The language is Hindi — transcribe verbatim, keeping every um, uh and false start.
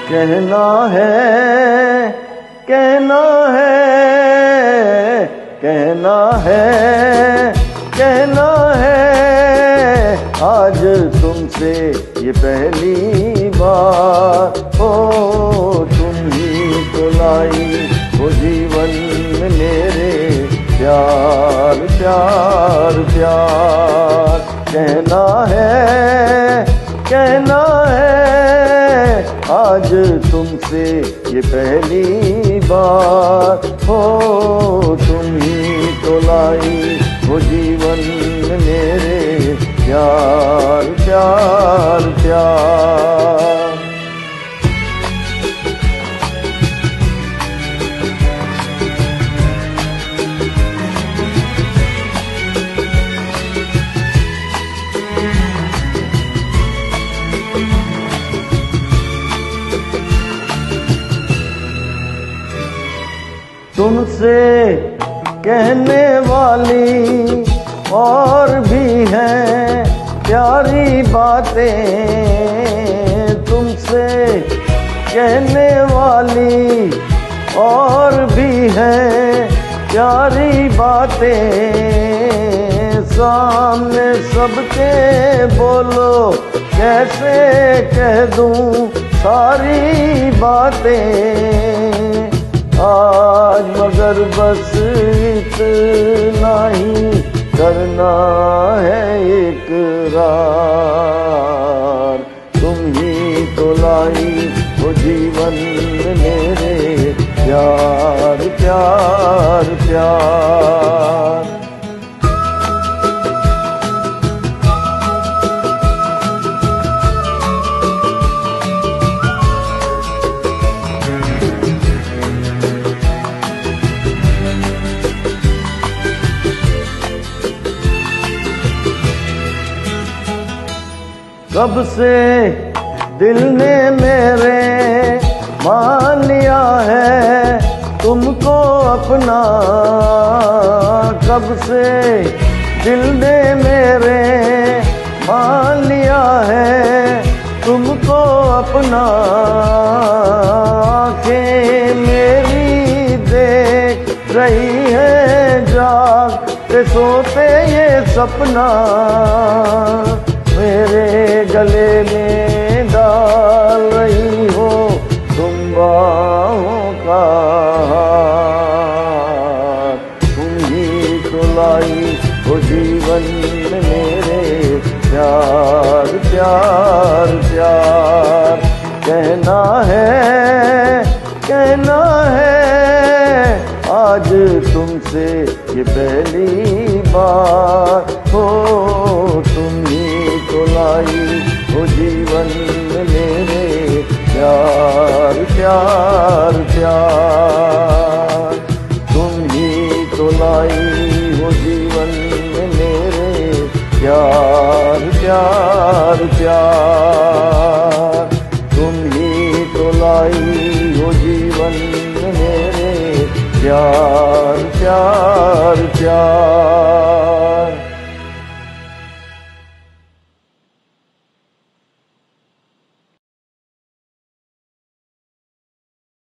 कहना है कहना है कहना है कहना है आज तुमसे ये पहली बार हो। तुम ही तो लाई वो जीवन में मेरे प्यार प्यार प्यार। कहना है कहना है आज तुमसे ये पहली बार हो। तुम ही तो लाई वो जीवन में मेरे प्यार प्यार प्यार। तुमसे कहने वाली और भी हैं प्यारी बातें। तुमसे कहने वाली और भी हैं प्यारी बातें। सामने सबके बोलो कैसे कह दूं सारी बातें। आज मगर बस इतना ही करना है इकरार। तुम ही तो लाई वो जीवन में मेरे प्यार प्यार प्यार। कब से दिल ने मेरे मान लिया है तुमको अपना। कब से दिल ने मेरे मान लिया है तुमको अपना। आँखें मेरी देख रही है जाग के सोते ये सपना। मेरे गले में डाल रही हो तुम बाहों का हार। तुम ही तो लाई वो जीवन में मेरे प्यार प्यार प्यार। कहना है कहना है आज तुमसे ये पहली बार हो। तुम ही तो लाई वो जीवन में मेरे प्यार प्यार प्यार। तुम ही तो लाई वो जीवन में मेरे प्यार प्यार प्यार। तुम ही तो लाई वो जीवन में मेरे प्यार प्यार प्यार।